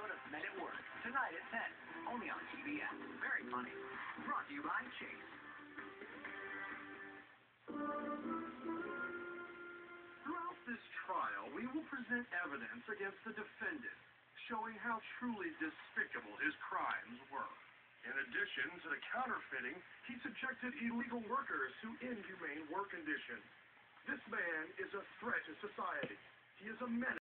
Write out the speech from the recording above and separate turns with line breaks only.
episode of Men at Work, tonight at 10, only on TBS. Very funny. Brought to you by Chase.
Throughout this trial, we will present evidence against the defendant, showing how truly despicable his crimes were. In addition to the counterfeiting, he subjected illegal workers to inhumane work conditions. This man is a threat to society. He is a menace.